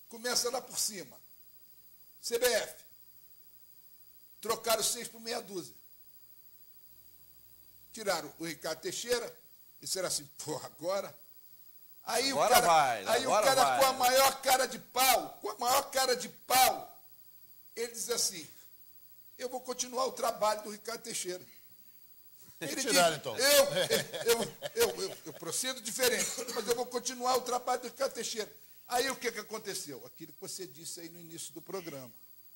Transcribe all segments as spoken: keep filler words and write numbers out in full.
Começa lá por cima. C B F. Trocaram seis por meia dúzia. Tiraram o Ricardo Teixeira. Disseram assim, pô, agora... Aí agora o cara, vai, aí agora o cara vai. com a maior cara de pau, com a maior cara de pau, ele diz assim, eu vou continuar o trabalho do Ricardo Teixeira. Ele Tiraram, diz, então. eu, eu, eu, eu, eu procedo diferente, mas eu vou continuar o trabalho do Ricardo Teixeira. Aí o que, que aconteceu? Aquilo que você disse aí no início do programa.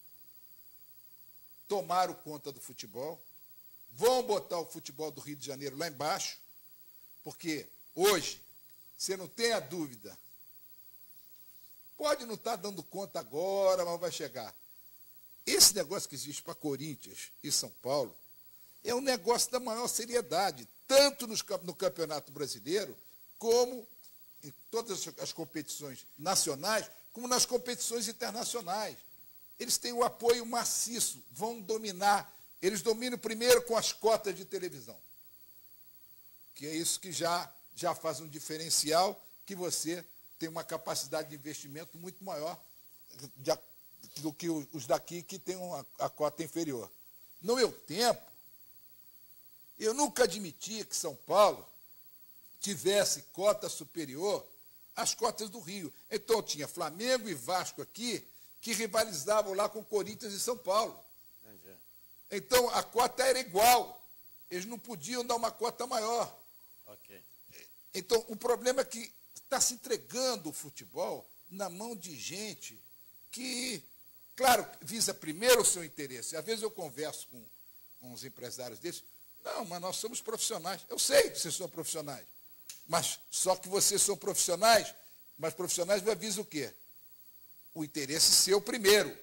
Tomaram conta do futebol, vão botar o futebol do Rio de Janeiro lá embaixo, porque hoje, você não tem a dúvida, pode não estar dando conta agora, mas vai chegar. Esse negócio que existe para Corinthians e São Paulo é um negócio da maior seriedade, tanto nos, no Campeonato Brasileiro, como em todas as competições nacionais, como nas competições internacionais. Eles têm o apoio maciço, vão dominar. Eles dominam primeiro com as cotas de televisão, que é isso que já, já faz um diferencial, que você tem uma capacidade de investimento muito maior de, do que os daqui, que têm uma, a cota inferior. No meu tempo, eu nunca admitia que São Paulo tivesse cota superior às cotas do Rio. Então, tinha Flamengo e Vasco aqui, que rivalizavam lá com Corinthians e São Paulo. Entendi. Então, a cota era igual. Eles não podiam dar uma cota maior. Okay. Então, o problema é que está se entregando o futebol na mão de gente que, claro, visa primeiro o seu interesse. Às vezes eu converso com, com os empresários desses, não, mas nós somos profissionais. Eu sei que vocês são profissionais, mas só que vocês são profissionais, mas profissionais visam o quê? O interesse seu primeiro.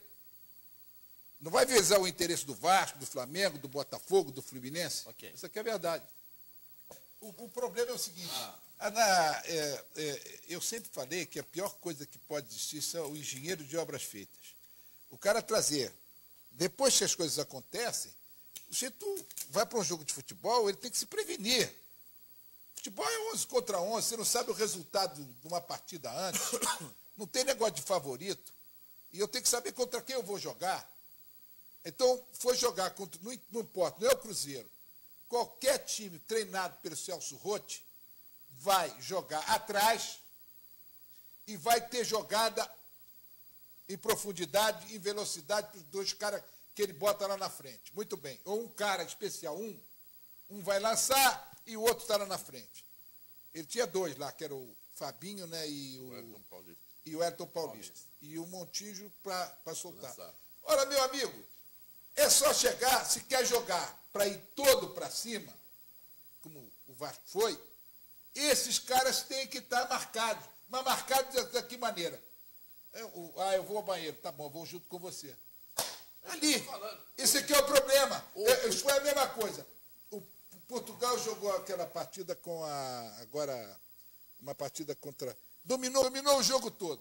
Não vai visar o interesse do Vasco, do Flamengo, do Botafogo, do Fluminense. Okay. Isso aqui é verdade. O, o problema é o seguinte, ah. na, é, é, eu sempre falei que a pior coisa que pode existir são o engenheiro de obras feitas. O cara trazer, depois que as coisas acontecem, o sujeito vai para um jogo de futebol, ele tem que se prevenir. Futebol é onze contra onze, você não sabe o resultado de uma partida antes, não tem negócio de favorito, e eu tenho que saber contra quem eu vou jogar. Então, foi jogar contra, não, não importa, não é o Cruzeiro, qualquer time treinado pelo Celso Rotti vai jogar atrás e vai ter jogada em profundidade, em velocidade para os dois caras que ele bota lá na frente. Muito bem. Ou um cara especial, um, um vai lançar e o outro está lá na frente. Ele tinha dois lá, que era o Fabinho, né, e o, o Elton Paulista. E o Elton Paulista. Paulista. E o Montijo para soltar. Lançar. Ora, meu amigo, é só chegar, se quer jogar para ir todo para cima, como o Vasco foi, esses caras têm que estar marcados. Mas marcados de que maneira? Eu, ah, eu vou ao banheiro. Tá bom, vou junto com você. Ali. Esse aqui é o problema. É, foi a mesma coisa. O Portugal jogou aquela partida com a... Agora, uma partida contra... Dominou, dominou o jogo todo.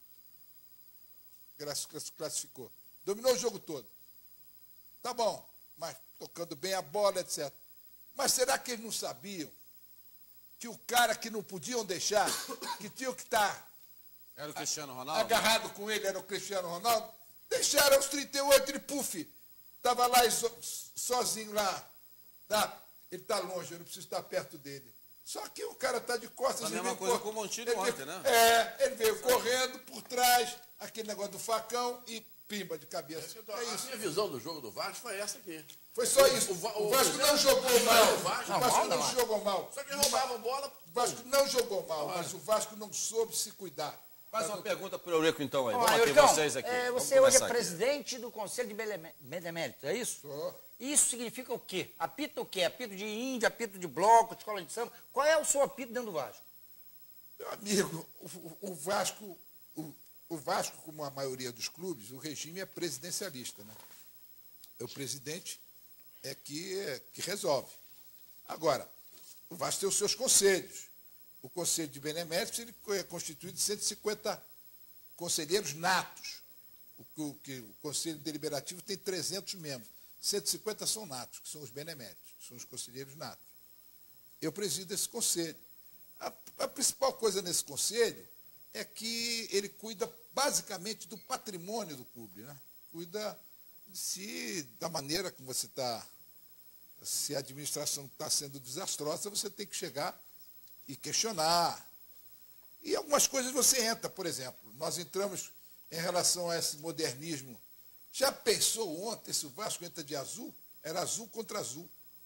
Classificou. Dominou o jogo todo. Tá bom, mas tocando bem a bola, etcétera. Mas será que eles não sabiam que o cara que não podiam deixar, que tinha que estar era o Cristiano Ronaldo? Agarrado com ele, era o Cristiano Ronaldo? Deixaram aos trinta e oito, ele, puf, estava lá so, sozinho lá. Tá? Ele está longe, eu não preciso estar perto dele. Só que o cara está de costas. A mesma coisa com o Montijo ontem, né? É, ele veio correndo por trás, aquele negócio do facão e pimba de cabeça. É, é isso. A minha visão do jogo do Vasco foi essa aqui. Foi só isso. O, o, o Vasco não jogou mal. O Vasco, não, o Vasco não, não, não jogou mal. Só que roubava a bola. O Vasco não jogou mal, mas o Vasco não soube se cuidar. Faz uma pergunta para o Eurico, então, aí. Ó, Vamos Euricão, ter vocês aqui. É, Vamos você hoje é aqui. presidente do Conselho de Benemérito, é isso? Sou. Isso significa o quê? Apito o quê? Apito de índio, apito de bloco, de escola de samba? Qual é o seu apito dentro do Vasco? Meu amigo, o, o Vasco, o, o Vasco, como a maioria dos clubes, o regime é presidencialista, né? O presidente é que, é que resolve. Agora, o Vasco tem os seus conselhos. O Conselho de Beneméritos ele é constituído de cento e cinquenta conselheiros natos. O, o, que, o Conselho Deliberativo tem trezentos membros. cento e cinquenta são natos, que são os beneméritos, são os conselheiros natos. Eu presido esse conselho. A, a principal coisa nesse conselho é que ele cuida basicamente do patrimônio do clube, né? Cuida se da maneira como você está, se a administração está sendo desastrosa, você tem que chegar e questionar. E algumas coisas você entra, por exemplo, nós entramos em relação a esse modernismo. Já pensou ontem se o Vasco entra de azul? Era azul contra azul.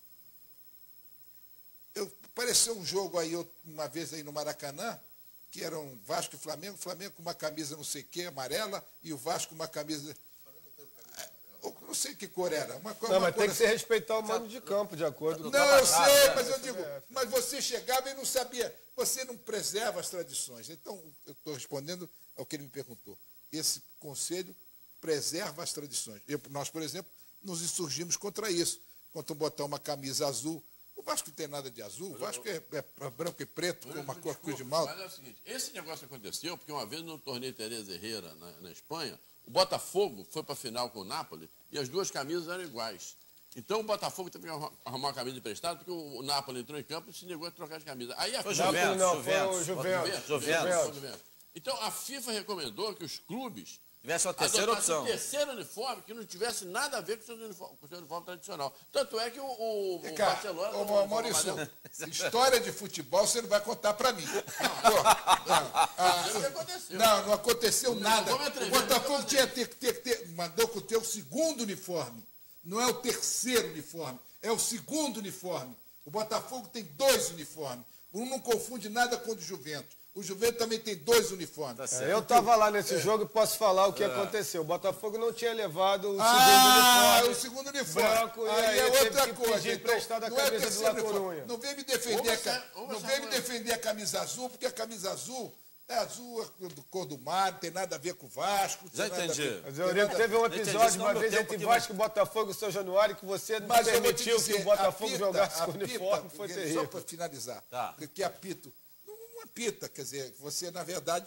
Eu, apareceu um jogo aí, uma vez aí no Maracanã, que era um Vasco e Flamengo, Flamengo com uma camisa não sei o que, amarela, e o Vasco com uma camisa... Não sei que cor era. Uma, não, uma mas cor tem que assim. se respeitar o mando de campo, de acordo com Não, eu Ah, sei, é, mas eu isso digo, é. mas você chegava e não sabia, você não preserva as tradições. Então, eu estou respondendo ao que ele me perguntou. Esse conselho preserva as tradições. Eu, nós, por exemplo, nos insurgimos contra isso, contra botar uma camisa azul. O Vasco não tem nada de azul, o Vasco é, é branco e preto, com uma cor de mal. Mas é o seguinte, esse negócio aconteceu porque uma vez no torneio Teresa Herrera, na, na Espanha, o Botafogo foi para a final com o Napoli e as duas camisas eram iguais. Então o Botafogo teve que arrumar uma camisa emprestada porque o Napoli entrou em campo e se negou a trocar de camisa. Aí a Foi FIFA... Juventus, não, Juventus. foi o Juventus. Juventus. Juventus. Então a FIFA recomendou que os clubes Tivesse uma terceira adotassem opção. um terceiro uniforme que não tivesse nada a ver com o seu uniforme, com o seu uniforme tradicional. Tanto é que o, o, o Cara, Barcelona... ô, tomou um Maurício, uniforme história de futebol você não vai contar para mim. Pô, não, ah, mais- O que aconteceu? não, não aconteceu nada. vou me atrever, O Botafogo não tinha que ter, ter, ter, mandou com o teu segundo uniforme. Não é o terceiro uniforme, é o segundo uniforme. O Botafogo tem dois uniformes. Um não confunde nada com o do Juventus. O Juventus também tem dois uniformes. É, eu estava lá nesse jogo e posso falar o que aconteceu. O Botafogo não tinha levado o Ah, segundo uniforme. o segundo uniforme. branco, e aí, aí é teve outra que coisa. pedir emprestado a não é camisa do terceiro La uniforme. Coruña. Não vem me defender, Ou a, ca- você- ou não você vem me vai- defender a camisa azul, porque a camisa azul é azul, é do cor do mar, não tem nada a ver com o Vasco. Já tem nada a entendi. ver- Mas tem eu lembro nada que a teve um Entendi, episódio senão uma meu vez tempo entre aqui Vasco e Botafogo e São Januário que você não Mas eu vou te permitiu dizer, que o Botafogo apita- jogasse com o apita, uniforme, foi porque- terrível. Só para finalizar, Tá. porque apito, não, não apita, quer dizer, você, na verdade,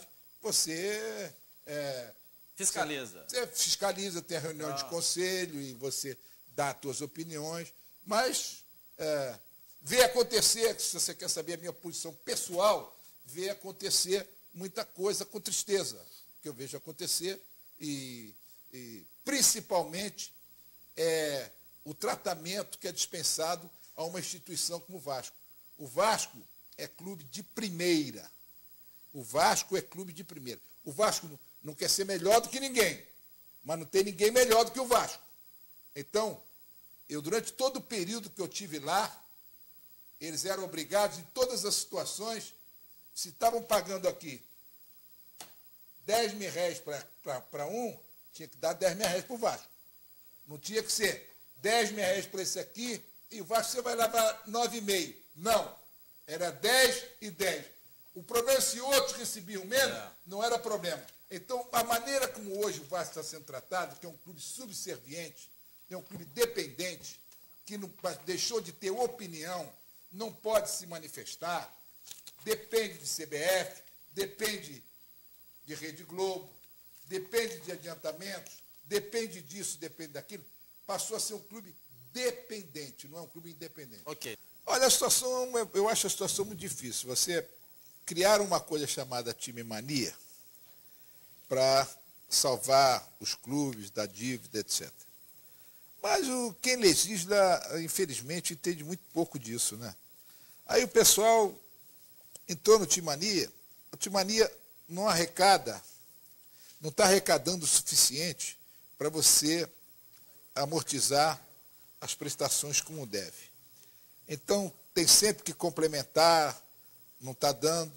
você, é, Fiscaliza. você fiscaliza, tem a reunião Ah. de conselho e você dá as suas opiniões, mas é, vê acontecer, se você quer saber a minha posição pessoal, vê acontecer muita coisa com tristeza, que eu vejo acontecer, e, e principalmente é, o tratamento que é dispensado a uma instituição como o Vasco. O Vasco é clube de primeira. O Vasco é clube de primeira. O Vasco não, não quer ser melhor do que ninguém, mas não tem ninguém melhor do que o Vasco. Então, eu durante todo o período que eu tive lá, eles eram obrigados, em todas as situações, se estavam pagando aqui dez mil réis para um, tinha que dar dez mil réis para o Vasco. Não tinha que ser dez mil réis para esse aqui e o Vasco você vai levar nove vírgula cinco. Não. Era dez e dez. O problema é se outros recebiam menos, É. não era problema. Então, a maneira como hoje o Vasco está sendo tratado, que é um clube subserviente, é um clube dependente, que não, deixou de ter opinião, não pode se manifestar, depende de C B F, depende de Rede Globo, depende de adiantamentos, depende disso, depende daquilo, passou a ser um clube dependente, não é um clube independente. Ok. Olha, a situação, eu acho a situação muito difícil. Você criar uma coisa chamada time mania para salvar os clubes da dívida, etcétera. Mas o, quem legisla, infelizmente, entende muito pouco disso, né? Aí o pessoal entrou no time mania, o time mania não arrecada, não está arrecadando o suficiente para você amortizar as prestações como deve. Então, tem sempre que complementar, não está dando.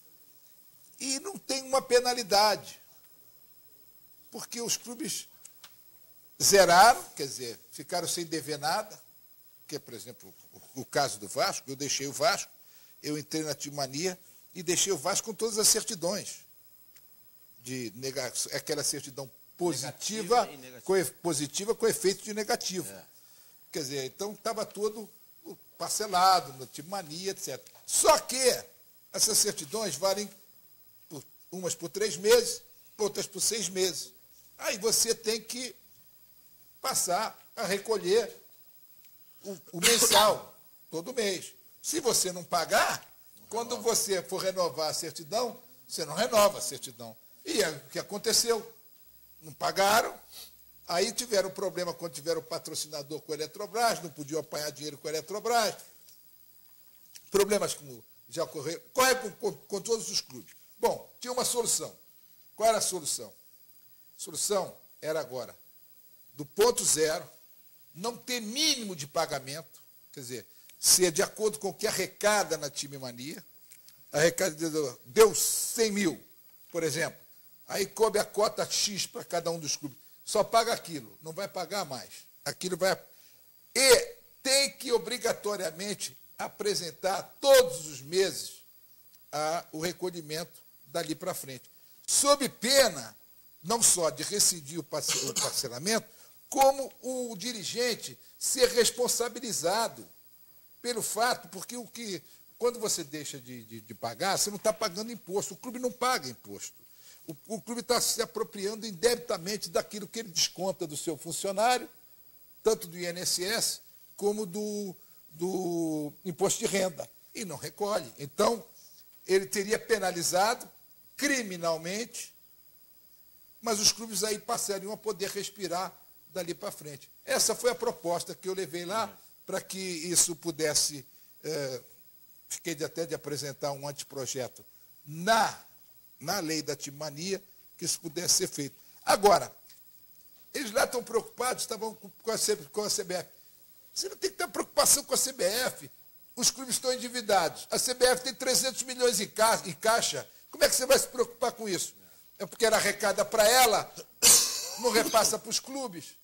E não tem uma penalidade, porque os clubes zeraram, quer dizer, ficaram sem dever nada, que é, por exemplo, o, o caso do Vasco, eu deixei o Vasco, eu entrei na Timania e deixei o Vasco com todas as certidões, de nega, aquela certidão positiva, Negativa e negativa. com, e- positiva com efeito de negativo. É. Quer dizer, então estava todo parcelado, no tipo mania, etcétera. Só que essas certidões valem por, umas por três meses, outras por seis meses. Aí você tem que passar a recolher o, o mensal, todo mês. Se você não pagar, quando você for renovar a certidão, você não renova a certidão. E é o que aconteceu? Não pagaram, aí tiveram problema quando tiveram o patrocinador com a Eletrobras, não podiam apanhar dinheiro com a Eletrobras. Problemas como já ocorreram, corre com, com, com todos os clubes. Bom, tinha uma solução. Qual era a solução? A solução era agora, do ponto zero, não ter mínimo de pagamento, quer dizer, ser de acordo com o que arrecada na Time Mania. Arrecada deu cem mil, por exemplo. Aí coube a cota X para cada um dos clubes. Só paga aquilo, não vai pagar mais. Aquilo vai. E tem que obrigatoriamente apresentar todos os meses a, o recolhimento dali para frente. Sob pena, não só de rescindir o parcelamento, como o dirigente ser responsabilizado pelo fato, porque o que, quando você deixa de, de, de pagar, você não está pagando imposto. O clube não paga imposto. O, o clube está se apropriando indebitamente daquilo que ele desconta do seu funcionário, tanto do I N S S como do, do imposto de renda, e não recolhe. Então, ele teria penalizado criminalmente, mas os clubes aí passariam a poder respirar dali para frente. Essa foi a proposta que eu levei lá para que isso pudesse... Eh, fiquei de, até de apresentar um anteprojeto na, na lei da Time Mania, que isso pudesse ser feito. Agora, eles lá estão preocupados, estavam com a, com a C B F. Você não tem que ter preocupação com a C B F. Os clubes estão endividados. A C B F tem trezentos milhões em caixa, em caixa. Como é que você vai se preocupar com isso? É porque era arrecada para ela, não repassa para os clubes.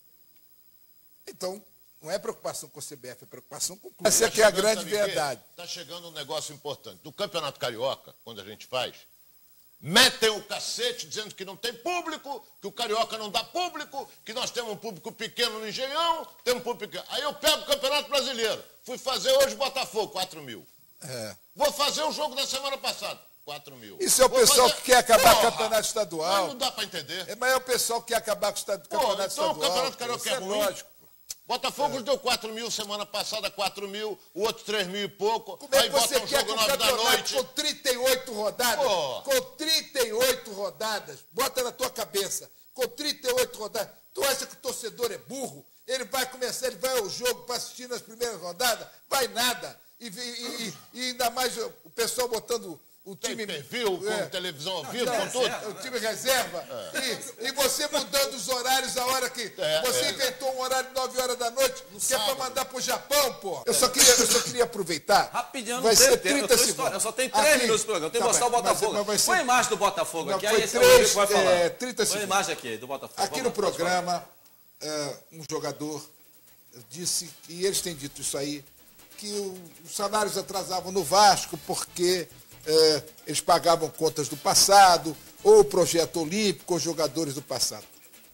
Então, não é preocupação com a C B F, é preocupação com o clube. Essa é que é a grande verdade. Está chegando um negócio importante. Do Campeonato Carioca, quando a gente faz, metem o cacete dizendo que não tem público, que o Carioca não dá público, que nós temos um público pequeno no Engenhão, temos um público pequeno. Aí eu pego o Campeonato Brasileiro. Fui fazer hoje Botafogo, quatro mil. É. Vou fazer o jogo da semana passada. quatro mil. Isso é o Vou pessoal fazer... que quer acabar Porra, com o campeonato estadual. Mas não dá para entender. É, mas é o pessoal que quer acabar com o campeonato Pô, então estadual. o campeonato carioca é, é ruim. Lógico. Botafogo é. deu quatro mil semana passada, quatro mil, o outro três mil e pouco. Como é aí que você bota um quer jogo que o nove da campeonato noite. com trinta e oito rodadas, Pô. com trinta e oito rodadas, bota na tua cabeça, com trinta e oito rodadas, tu acha que o torcedor é burro? Ele vai começar, ele vai ao jogo para assistir nas primeiras rodadas? Vai nada. E, e, e, e ainda mais o pessoal botando o time... Viu, é, com televisão ao vivo, não, com tudo. O time reserva. É. E, e você mudando os horários a hora que... É, você é. inventou um horário de nove horas da noite, no que sábado. É para mandar para o Japão, pô. Eu só queria, eu só queria aproveitar. Rapidinho, vai não ser tem trinta eu segundos. Eu só tenho três aqui, minutos do programa. Eu tenho tá que mostrar bem, o Botafogo. Mas, mas Põe ser... a imagem do Botafogo não, aqui, foi aí esse três, é o Rodrigo que vai falar. É, trinta segundos. Põe a imagem aqui do Botafogo. Aqui no programa, uh, um jogador disse, e eles têm dito isso aí, que o, os salários atrasavam no Vasco porque uh, eles pagavam contas do passado, ou o projeto olímpico, ou jogadores do passado.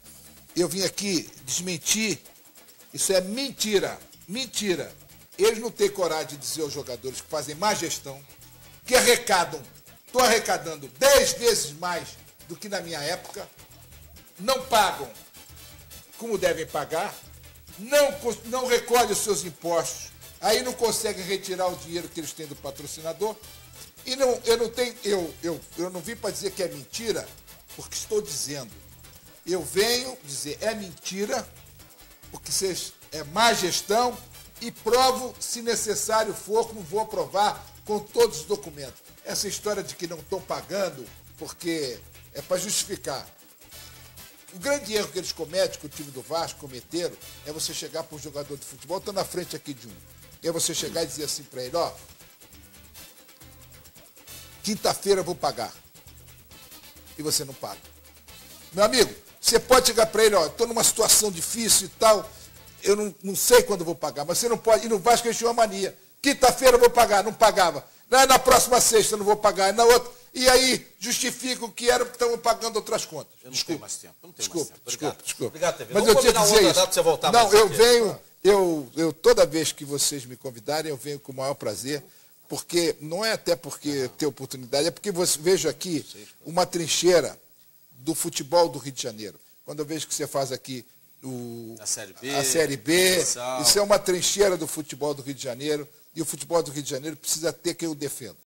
Eu vim aqui desmentir, isso é mentira, mentira. Eles não têm coragem de dizer aos jogadores que fazem má gestão, que arrecadam, estou arrecadando dez vezes mais do que na minha época, não pagam como devem pagar, não, não recolhem os seus impostos, aí não conseguem retirar o dinheiro que eles têm do patrocinador. E não, eu não tenho, eu, eu, eu não vim para dizer que é mentira, porque estou dizendo. Eu venho dizer é mentira, porque vocês, é má gestão, e provo, se necessário for, como vou provar com todos os documentos. Essa história de que não estão pagando, porque é para justificar. O grande erro que eles cometem, que o time do Vasco cometeram, é você chegar para um jogador de futebol, estou na frente aqui de um, é você chegar e dizer assim para ele, ó, quinta-feira eu vou pagar. E você não paga. Meu amigo, você pode chegar para ele, ó, estou numa situação difícil e tal, eu não, não sei quando eu vou pagar, mas você não pode, e no Vasco eles tinham uma mania, quinta-feira eu vou pagar, não pagava. Na, na próxima sexta eu não vou pagar, na outra, e aí justificam que era porque estavam pagando outras contas. Eu não desculpa, tenho mais tempo. Eu não tenho desculpa, mais tempo. desculpa, desculpa. Obrigado, T V. Mas Vamos eu tinha que dizer isso. Data pra você voltar não, mais eu aqui. venho, eu, eu toda vez que vocês me convidarem, eu venho com o maior prazer, porque não é até porque ter oportunidade, é porque você, vejo aqui uma trincheira do futebol do Rio de Janeiro. Quando eu vejo que você faz aqui o, a Série B, a Série B, Sal. Isso é uma trincheira do futebol do Rio de Janeiro, e o futebol do Rio de Janeiro precisa ter quem o defenda.